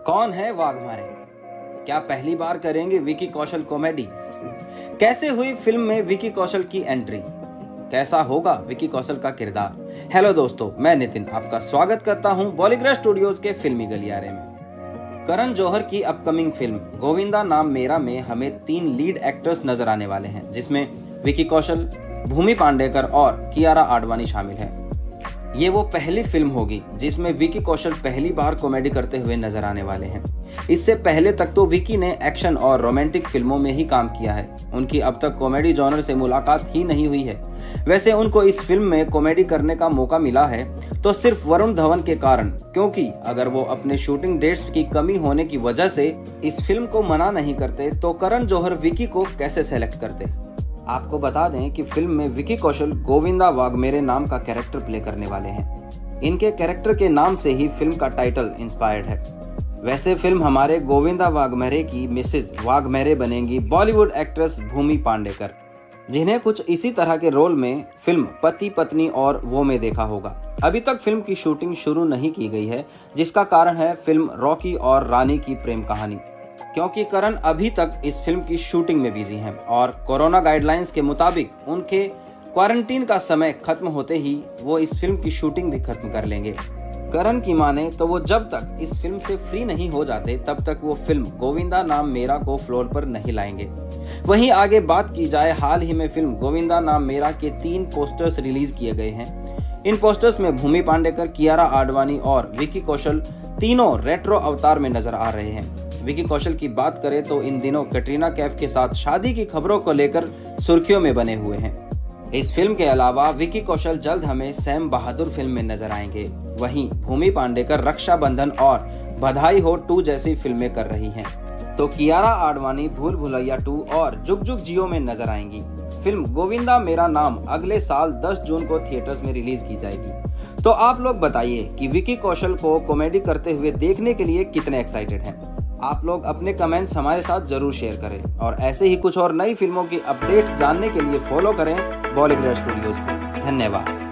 कौन है वाघमारे? क्या पहली बार करेंगे विकी कौशल कॉमेडी? कैसे हुई फिल्म में विकी कौशल की एंट्री? कैसा होगा विकी कौशल का किरदार? हेलो दोस्तों, मैं नितिन आपका स्वागत करता हूं बॉलीग्राज स्टूडियोज के फिल्मी गलियारे में। करण जौहर की अपकमिंग फिल्म गोविंदा नाम मेरा में हमें 3 लीड एक्टर्स नजर आने वाले हैं, जिसमें विकी कौशल, भूमि पांडेकर और कियारा आडवाणी शामिल है। ये वो पहली फिल्म होगी जिसमें विकी कौशल पहली बार कॉमेडी करते हुए नजर आने वाले हैं। इससे पहले तक तो विकी ने एक्शन और रोमांटिक फिल्मों में ही काम किया है। उनकी अब तक कॉमेडी जॉनर से मुलाकात ही नहीं हुई है। वैसे उनको इस फिल्म में कॉमेडी करने का मौका मिला है तो सिर्फ वरुण धवन के कारण, क्योंकि अगर वो अपने शूटिंग डेट्स की कमी होने की वजह से इस फिल्म को मना नहीं करते तो करण जौहर विकी को कैसे सेलेक्ट करते। आपको बता दें कि फिल्म में विकी कौशल गोविंदा वाघमेरे नाम का कैरेक्टर प्ले करने वाले हैं। इनके कैरेक्टर के नाम से ही फिल्म का टाइटल इंस्पायर्ड है। वैसे फिल्म हमारे गोविंदा वाघमेरे की मिसेज वाघमेरे बनेंगी बॉलीवुड एक्ट्रेस भूमि पांडेकर, जिन्हें कुछ इसी तरह के रोल में फिल्म पति पत्नी और वो में देखा होगा। अभी तक फिल्म की शूटिंग शुरू नहीं की गई है, जिसका कारण है फिल्म रॉकी और रानी की प्रेम कहानी, क्योंकि करण अभी तक इस फिल्म की शूटिंग में बिजी हैं और कोरोना गाइडलाइंस के मुताबिक उनके क्वारंटीन का समय खत्म होते ही वो इस फिल्म की शूटिंग भी खत्म कर लेंगे। करण की माने तो वो जब तक इस फिल्म से फ्री नहीं हो जाते तब तक वो फिल्म गोविंदा नाम मेरा को फ्लोर पर नहीं लाएंगे। वहीं आगे बात की जाए, हाल ही में फिल्म गोविंदा नाम मेरा के 3 पोस्टर्स रिलीज किए गए हैं। इन पोस्टर्स में भूमि पांडेकर, कियारा आडवाणी और विकी कौशल तीनों रेट्रो अवतार में नजर आ रहे हैं। विकी कौशल की बात करें तो इन दिनों कैटरीना कैफ के साथ शादी की खबरों को लेकर सुर्खियों में बने हुए हैं। इस फिल्म के अलावा विकी कौशल जल्द हमें सैम बहादुर फिल्म में नजर आएंगे। वहीं भूमि पांडेकर रक्षाबंधन और बधाई हो 2 जैसी फिल्में कर रही हैं, तो कियारा आडवाणी भूल भुलैया 2 और जुग जुग जियो में नजर आएंगी। फिल्म गोविंदा मेरा नाम अगले साल 10 जून को थिएटर्स में रिलीज की जाएगी। तो आप लोग बताइए कि विकी कौशल को कॉमेडी करते हुए देखने के लिए कितने एक्साइटेड हैं। आप लोग अपने कमेंट्स हमारे साथ जरूर शेयर करें और ऐसे ही कुछ और नई फिल्मों की अपडेट्स जानने के लिए फॉलो करें बॉलीग्राज स्टूडियोज को। धन्यवाद।